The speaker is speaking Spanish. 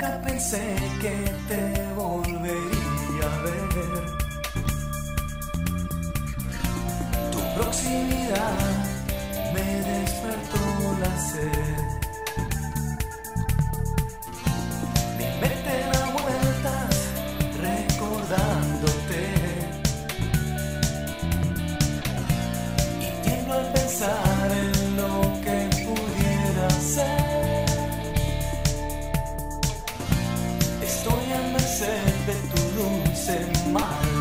Pensé que te volvería a ver. Tu proximidad me despertó la sed. Mi mente da vueltas recordándote y tiemblo al pensar en lo que pudiera ser. Estoy a merced de tu dulce mal.